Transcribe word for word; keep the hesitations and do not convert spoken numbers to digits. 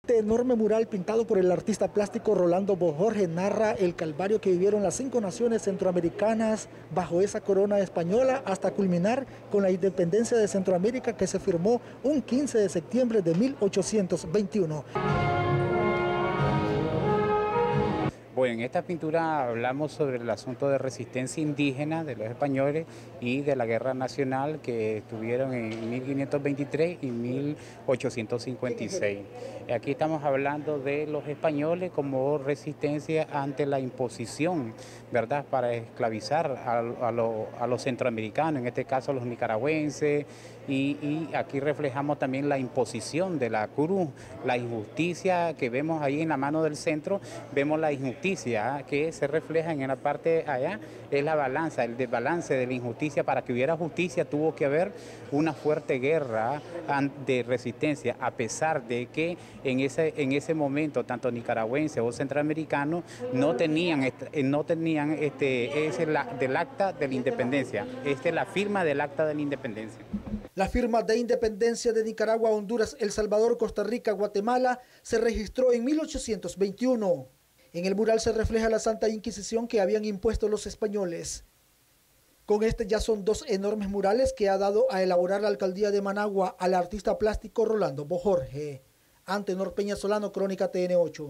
Este enorme mural pintado por el artista plástico Rolando Bojorge narra el calvario que vivieron las cinco naciones centroamericanas bajo esa corona española hasta culminar con la independencia de Centroamérica que se firmó un quince de septiembre de mil ochocientos veintiuno. Bueno, en esta pintura hablamos sobre el asunto de resistencia indígena de los españoles y de la guerra nacional que estuvieron en mil quinientos veintitrés y mil ochocientos cincuenta y seis. Aquí estamos hablando de los españoles como resistencia ante la imposición, ¿verdad?, para esclavizar a, a, lo, a los centroamericanos, en este caso a los nicaragüenses, y, y aquí reflejamos también la imposición de la cruz, la injusticia que vemos ahí en la mano del centro, vemos la injusticia que se refleja en la parte allá, es la balanza, el desbalance de la injusticia. Para que hubiera justicia tuvo que haber una fuerte guerra de resistencia, a pesar de que en ese, en ese momento tanto nicaragüenses o centroamericanos no tenían, no tenían este, ese del acta de la independencia, esta es la firma del acta de la independencia. La firma de independencia de Nicaragua, Honduras, El Salvador, Costa Rica, Guatemala se registró en mil ochocientos veintiuno. En el mural se refleja la Santa Inquisición que habían impuesto los españoles. Con este ya son dos enormes murales que ha dado a elaborar la alcaldía de Managua al artista plástico Rolando Bojorge. Antenor Peña Solano, Crónica T N ocho.